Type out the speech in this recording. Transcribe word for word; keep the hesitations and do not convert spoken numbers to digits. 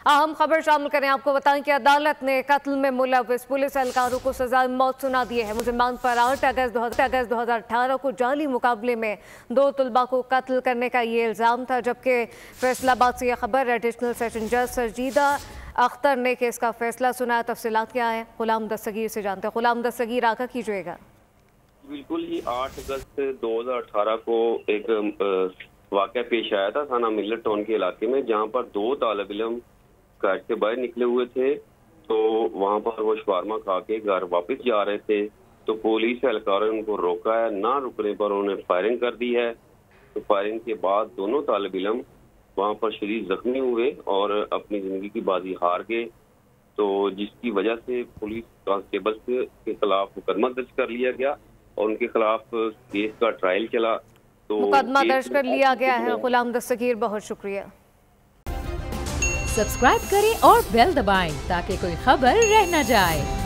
अहम खबर शामिल करें। आपको बताएं कि अदालत ने कत्ल में मुलव्विस पुलिस एहलकारों को सजा मौत सुना दी है। मुलजिमान पर आठ अगस्त दो हजार अठारह को जाली मुकाबले में दो तलबा को कत्ल करने का ये इल्ज़ाम था, जबकि फैसलाबाद से यह खबर एडिशनल सेशन जज सरजीदा अख्तर ने केस का फैसला सुनाया। तफसीलात क्या है, गुलाम दस्तगीर से जानते हैं। गुलाम दस्तगीर, आगा कीजिएगा। बिल्कुल जी, आठ अगस्त दो हजार अठारह को एक वाक़या पेश आया था थाना मिलर टाउन के इलाके में, जहां पर दो तालिब इल्म घर से बाहर निकले हुए थे। तो वहां पर वो शवारमा खा के घर वापस जा रहे थे, तो पुलिस एहलकारों ने उनको रोका है। ना रुकने पर उन्होंने फायरिंग कर दी है। तो फायरिंग के बाद दोनों तालिब इल्म वहां पर शदीद जख्मी हुए और अपनी जिंदगी की बाजी हार गए। तो जिसकी वजह से पुलिस कांस्टेबल के खिलाफ मुकदमा दर्ज कर लिया गया और उनके खिलाफ केस का ट्रायल चला। तो मुकदमा दर्ज कर लिया गया है। गुलाम दस्तगीर, बहुत शुक्रिया। सब्सक्राइब करें और बेल दबाएं ताकि कोई खबर रह न जाए।